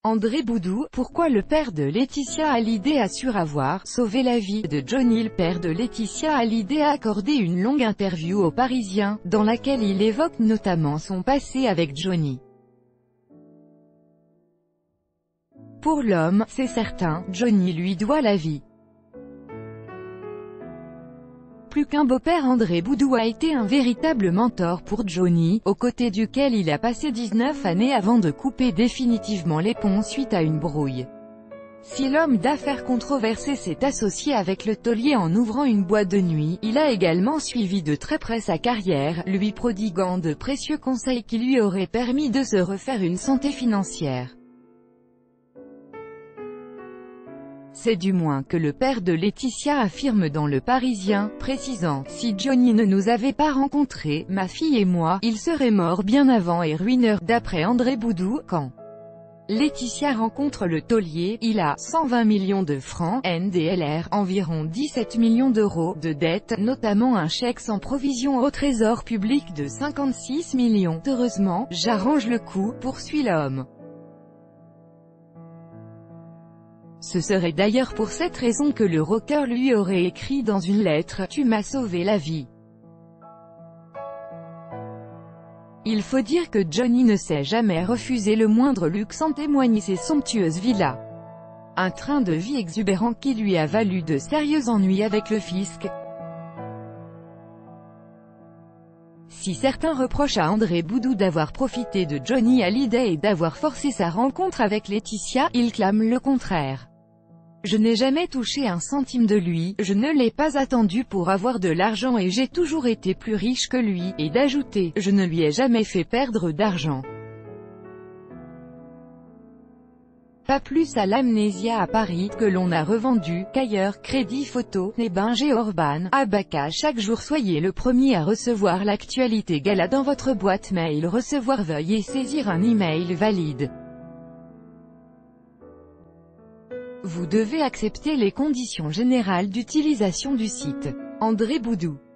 André Boudou, pourquoi le père de Laetitia Hallyday assure avoir sauvé la vie de Johnny? Le père de Laetitia Hallyday a accordé une longue interview aux Parisiens, dans laquelle il évoque notamment son passé avec Johnny. Pour l'homme, c'est certain, Johnny lui doit la vie. Plus qu'un beau-père, André Boudou a été un véritable mentor pour Johnny, aux côtés duquel il a passé 19 années avant de couper définitivement les ponts suite à une brouille. Si l'homme d'affaires controversé s'est associé avec le taulier en ouvrant une boîte de nuit, il a également suivi de très près sa carrière, lui prodiguant de précieux conseils qui lui auraient permis de se refaire une santé financière. C'est du moins que le père de Laetitia affirme dans Le Parisien, précisant « Si Johnny ne nous avait pas rencontrés, ma fille et moi, il serait mort bien avant et ruineur ». D'après André Boudou, quand Laetitia rencontre le taulier, il a 120 millions de francs, NDLR, environ 17 millions d'euros, de dettes, notamment un chèque sans provision au trésor public de 56 millions. Heureusement, j'arrange le coup, poursuit l'homme. Ce serait d'ailleurs pour cette raison que le rocker lui aurait écrit dans une lettre « Tu m'as sauvé la vie ». Il faut dire que Johnny ne s'est jamais refusé le moindre luxe, en témoignent ses somptueuses villas. Un train de vie exubérant qui lui a valu de sérieux ennuis avec le fisc. Si certains reprochent à André Boudou d'avoir profité de Johnny Hallyday et d'avoir forcé sa rencontre avec Laetitia, il clame le contraire. Je n'ai jamais touché un centime de lui, je ne l'ai pas attendu pour avoir de l'argent et j'ai toujours été plus riche que lui, et d'ajouter, je ne lui ai jamais fait perdre d'argent. Pas plus à l'Amnésia à Paris, que l'on a revendu, qu'ailleurs, Crédit Photo, Nebinger et Orban, Abaca. Chaque jour soyez le premier à recevoir l'actualité Gala dans votre boîte mail. Recevoir, veuillez saisir un email valide. Vous devez accepter les conditions générales d'utilisation du site. André Boudou.